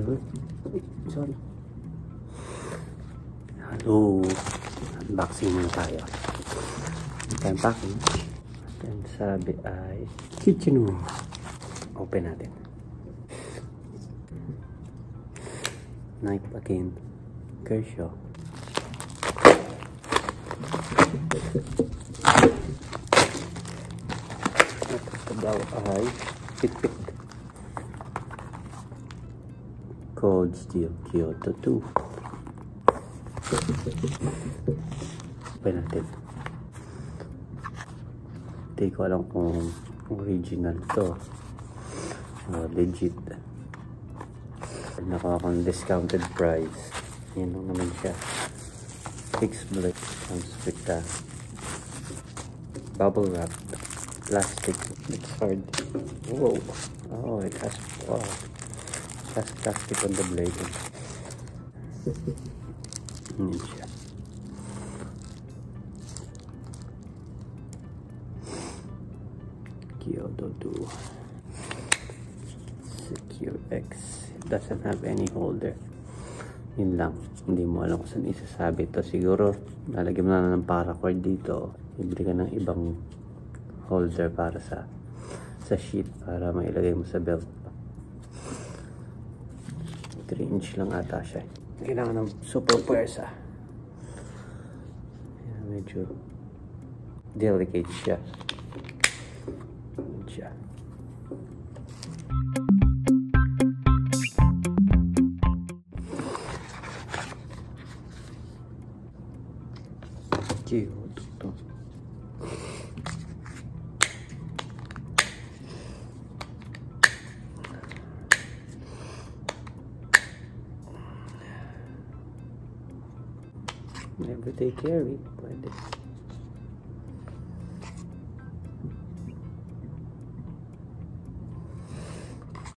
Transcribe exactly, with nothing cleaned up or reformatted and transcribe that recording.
Ay, sorry. Hello. Unboxing muna tayo. Ito ang package. Ang sabi ay kitchen room. Open natin. Knife again. Kershaw. Ito daw ay pitpit. Cold steel Kyoto two. Open natin. Hindi ko alam kung original to uh, legit. Nakuha akong discounted price. Yan lang naman siya. Fixed blade comes with the bubble wrap plastic. It's hard. Whoa. Oh, it has oh, it has plastic on the blade. Yan siya. Kyoto two. Secure X. It doesn't have any holder. Yun lang. Hindi mo alam kung saan isasabi ito. Siguro, lalagyan mo na ng paracord dito. Ibili ka ng ibang holder para sa sa sheet para mailagay mo sa belt. three inch lang ata siya. Kailangan ng super pwersa. Medyo delicate siya. siya. Kyoto to. Everyday carry, pwede.